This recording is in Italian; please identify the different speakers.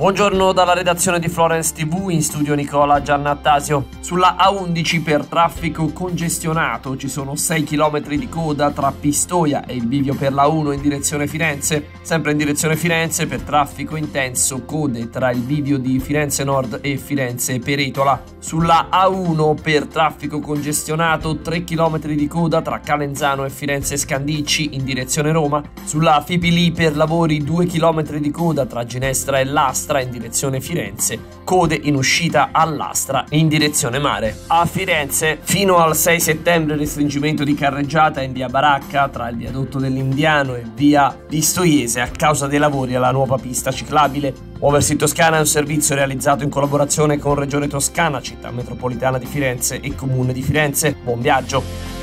Speaker 1: Buongiorno dalla redazione di Florence TV, in studio Nicola Giannattasio. Sulla A11 per traffico congestionato ci sono 6 km di coda tra Pistoia e il bivio per la 1 in direzione Firenze. Sempre in direzione Firenze per traffico intenso, code tra il bivio di Firenze Nord e Firenze Peretola. Sulla A1 per traffico congestionato 3 km di coda tra Calenzano e Firenze Scandicci in direzione Roma. Sulla Fipili per lavori 2 km di coda tra Ginestra e Lastra in direzione Firenze, code in uscita all'Astra in direzione mare. A Firenze fino al 6 settembre restringimento di carreggiata in via Baracca tra il viadotto dell'Indiano e via Pistoiese a causa dei lavori alla nuova pista ciclabile. Muoversi in Toscana è un servizio realizzato in collaborazione con Regione Toscana, Città Metropolitana di Firenze e Comune di Firenze. Buon viaggio!